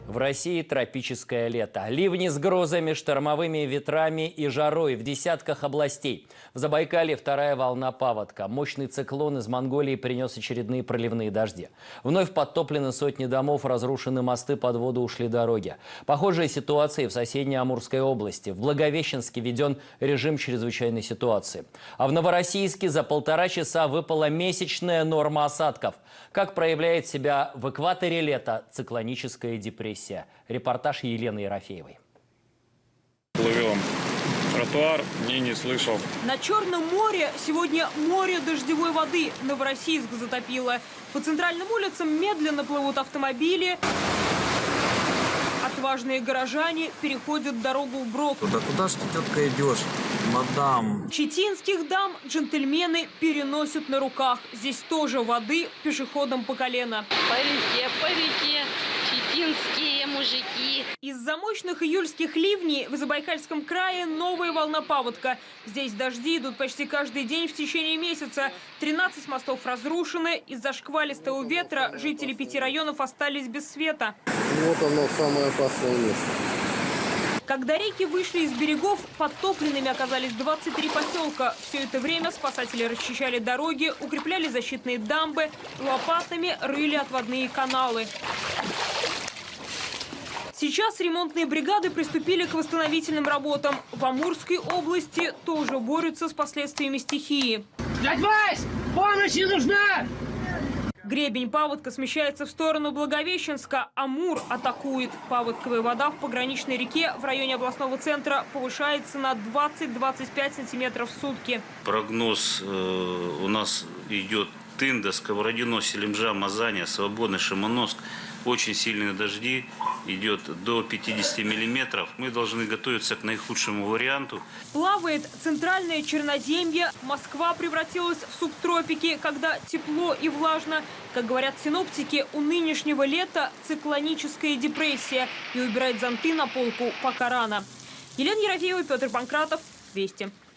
В России тропическое лето. Ливни с грозами, штормовыми ветрами и жарой в десятках областей. В Забайкалье вторая волна паводка. Мощный циклон из Монголии принес очередные проливные дожди. Вновь подтоплены сотни домов, разрушены мосты, под воду ушли дороги. Похожая ситуация и в соседней Амурской области. В Благовещенске введен режим чрезвычайной ситуации. А в Новороссийске за 1,5 часа выпала месячная норма осадков. Как проявляет себя в экваторе лета циклоническая депрессия? Репортаж Елены Ерофеевой. Плывем тротуар и не слышал. На Черном море сегодня море дождевой воды. Новороссийск затопило. По центральным улицам медленно плывут автомобили. Отважные горожане переходят дорогу вброд. Да куда ж ты, тетка, идешь, мадам? Читинских дам джентльмены переносят на руках. Здесь тоже воды пешеходам по колено. По реке, читинские мужики. Из-за мощных июльских ливней в Забайкальском крае новая волна паводка. Здесь дожди идут почти каждый день в течение месяца. 13 мостов разрушены. Из-за шквалистого ветра жители 5 районов остались без света. Вот оно, самое опасное место. Когда реки вышли из берегов, подтопленными оказались 23 поселка. Все это время спасатели расчищали дороги, укрепляли защитные дамбы, лопатами рыли отводные каналы. Сейчас ремонтные бригады приступили к восстановительным работам. В Амурской области тоже борются с последствиями стихии. Дядь Вась, помощь не нужна! Гребень паводка смещается в сторону Благовещенска. Амур атакует. Паводковая вода в пограничной реке в районе областного центра повышается на 20-25 сантиметров в сутки. Прогноз у нас идет Тында, Сковородино, Селимжа, Мазаня, Свободный, Шимановск. Очень сильные дожди, идет до 50 миллиметров. Мы должны готовиться к наихудшему варианту. Плавает центральное Черноземье. Москва превратилась в субтропики, когда тепло и влажно. Как говорят синоптики, у нынешнего лета циклоническая депрессия. И убирать зонты на полку пока рано. Елена Ерофеева, Петр Панкратов. Вести.